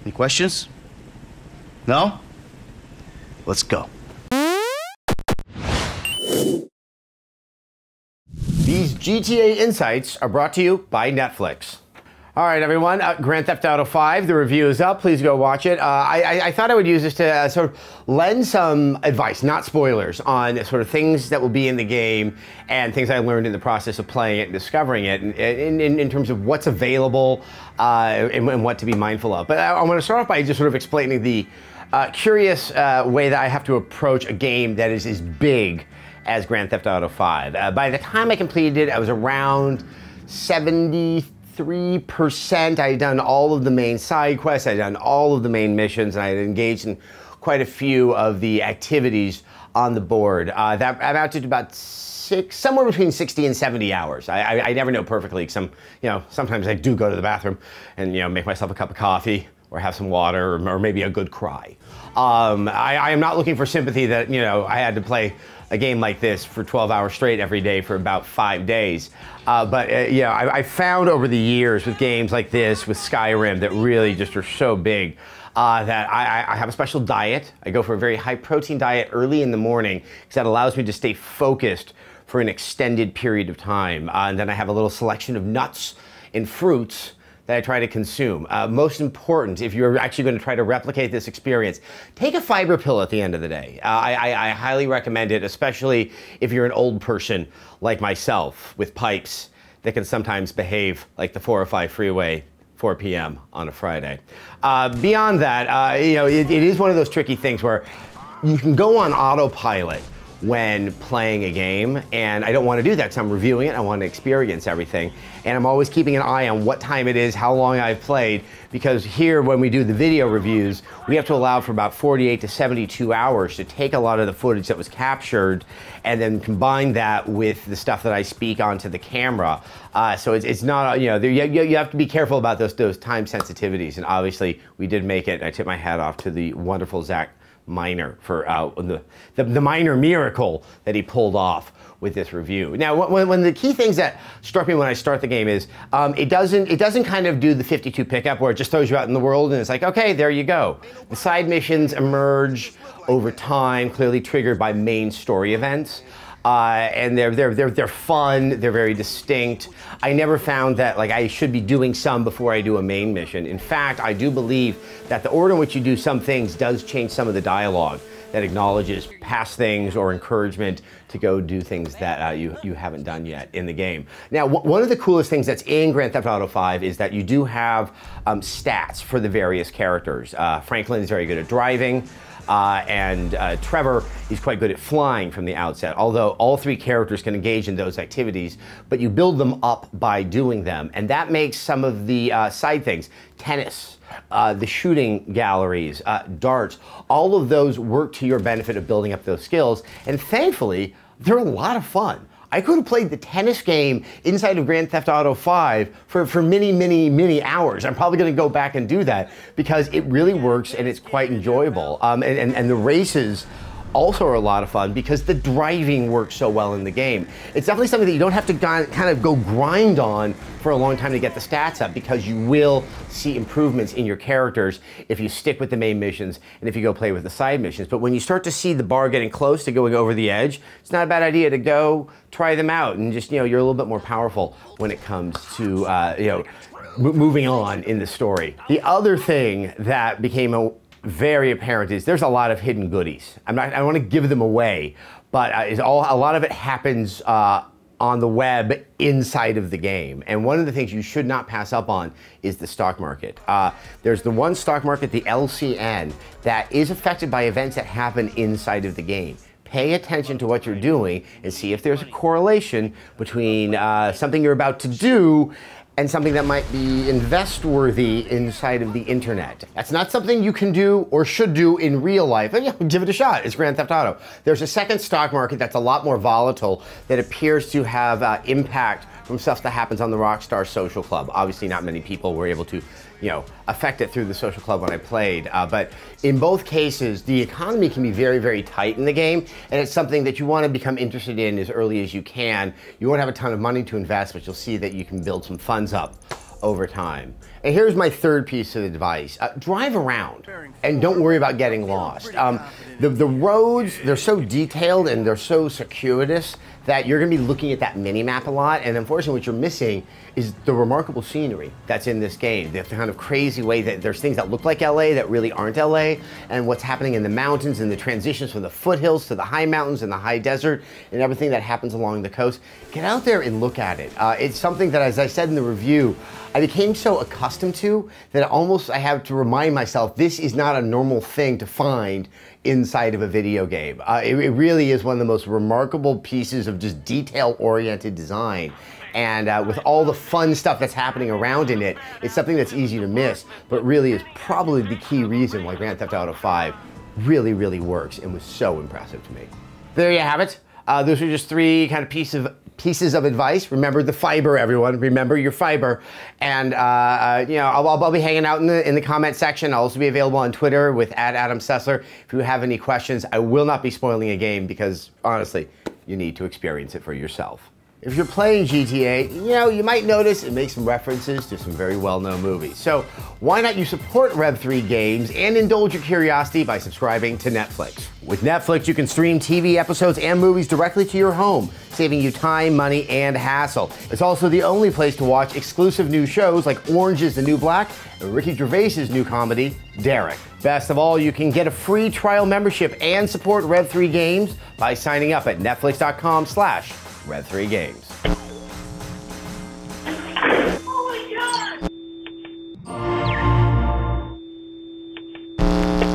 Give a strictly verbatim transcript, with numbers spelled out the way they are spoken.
Any questions? No? Let's go. These G T A Insights are brought to you by Netflix. All right, everyone, uh, Grand Theft Auto five, the review is up. Please go watch it. Uh, I, I, I thought I would use this to uh, sort of lend some advice, not spoilers, on sort of things that will be in the game and things I learned in the process of playing it and discovering it in, in, in, in terms of what's available uh, and, and what to be mindful of. But I, I want to start off by just sort of explaining the uh, curious uh, way that I have to approach a game that is as big as Grand Theft Auto five. Uh, by the time I completed it, I was around seventy-three percent. I had done all of the main side quests, I had done all of the main missions, and I had engaged in quite a few of the activities on the board. Uh, that amounted to about six, somewhere between sixty and seventy hours. I, I, I never know perfectly, because some, you know, sometimes I do go to the bathroom and, you know, make myself a cup of coffee or have some water or, or maybe a good cry. Um, I, I am not looking for sympathy that, you know, I had to play a game like this for twelve hours straight every day for about five days. Uh, but, uh, you know, I, I found over the years with games like this, with Skyrim, that really just are so big, uh, that I, I have a special diet. I go for a very high protein diet early in the morning, because that allows me to stay focused for an extended period of time. Uh, and then I have a little selection of nuts and fruits that I try to consume. Uh, most important, if you're actually going to try to replicate this experience, take a fiber pill at the end of the day. Uh, I, I, I highly recommend it, especially if you're an old person like myself with pipes that can sometimes behave like the four oh five freeway, four p m on a Friday. Uh, beyond that, uh, you know, it, it is one of those tricky things where you can go on autopilot when playing a game, and I don't want to do that, so I'm reviewing it. I want to experience everything, and I'm always keeping an eye on what time it is, how long I've played, because here, when we do the video reviews, we have to allow for about forty-eight to seventy-two hours to take a lot of the footage that was captured and then combine that with the stuff that I speak onto the camera. Uh, so it's, it's not, you know, there, you, you have to be careful about those, those time sensitivities, and obviously we did make it. I tip my hat off to the wonderful Zach Miner for uh, the, the, the minor miracle that he pulled off with this review. Now, one, one of the key things that struck me when I start the game is um, it doesn't it doesn't kind of do the fifty-two pickup where it just throws you out in the world and it's like, okay, there you go. The side missions emerge over time, clearly triggered by main story events. Uh, and they're, they're, they're, they're fun, they're very distinct. I never found that like I should be doing some before I do a main mission. In fact, I do believe that the order in which you do some things does change some of the dialogue that acknowledges past things or encouragement to go do things that uh, you, you haven't done yet in the game. Now, one of the coolest things that's in Grand Theft Auto five is that you do have um, stats for the various characters. Uh, Franklin is very good at driving. Uh, and uh, Trevor is quite good at flying from the outset, although all three characters can engage in those activities, but you build them up by doing them. And that makes some of the uh, side things, tennis, uh, the shooting galleries, uh, darts, all of those work to your benefit of building up those skills. And thankfully, they're a lot of fun. I could have played the tennis game inside of Grand Theft Auto five for, for many, many, many hours. I'm probably going to go back and do that because it really works and it's quite enjoyable. Um, and, and, and the races also are a lot of fun because the driving works so well in the game. It's definitely something that you don't have to kind of go grind on for a long time to get the stats up, because you will see improvements in your characters if you stick with the main missions and if you go play with the side missions. But when you start to see the bar getting close to going over the edge, it's not a bad idea to go try them out and just, you know, you're a little bit more powerful when it comes to, uh, you know, moving on in the story. The other thing that became a very apparent is there's a lot of hidden goodies. I'm not, I don't want to give them away, but uh, is all, a lot of it happens uh, on the web inside of the game. And one of the things you should not pass up on is the stock market. Uh, there's the one stock market, the L C N, that is affected by events that happen inside of the game. Pay attention to what you're doing and see if there's a correlation between uh, something you're about to do and something that might be invest-worthy inside of the internet. That's not something you can do or should do in real life. And yeah, give it a shot, it's Grand Theft Auto. There's a second stock market that's a lot more volatile that appears to have uh, impact from stuff that happens on the Rockstar Social Club. Obviously not many people were able to, you know, affect it through the Social Club when I played. Uh, but in both cases, the economy can be very, very tight in the game, and it's something that you want to become interested in as early as you can. You won't have a ton of money to invest, but you'll see that you can build some funds up over time. And here's my third piece of advice. Uh, drive around and don't worry about getting lost. Um, the, the roads, they're so detailed and they're so circuitous that you're gonna be looking at that mini-map a lot, and unfortunately what you're missing is the remarkable scenery that's in this game. The kind of crazy way that there's things that look like L A that really aren't L A, and what's happening in the mountains and the transitions from the foothills to the high mountains and the high desert and everything that happens along the coast. Get out there and look at it. Uh, it's something that, as I said in the review, I became so accustomed to that almost I have to remind myself this is not a normal thing to find inside of a video game. Uh, it, it really is one of the most remarkable pieces of just detail-oriented design. And uh, with all the fun stuff that's happening around in it, it's something that's easy to miss, but really is probably the key reason why Grand Theft Auto five really, really works and was so impressive to me. There you have it. Uh, those are just three kind of piece of, pieces of advice. Remember the fiber, everyone. Remember your fiber. And, uh, uh, you know, I'll, I'll be hanging out in the, in the comment section. I'll also be available on Twitter with at Adam Sessler. If you have any questions, I will not be spoiling a game because, honestly, you need to experience it for yourself. If you're playing G T A, you know, you might notice it makes some references to some very well-known movies. So why not you support Rev three Games and indulge your curiosity by subscribing to Netflix. With Netflix, you can stream T V episodes and movies directly to your home, saving you time, money, and hassle. It's also the only place to watch exclusive new shows like Orange is the New Black and Ricky Gervais's new comedy, Derek. Best of all, you can get a free trial membership and support Rev three Games by signing up at netflix dot com slash Rev three Games.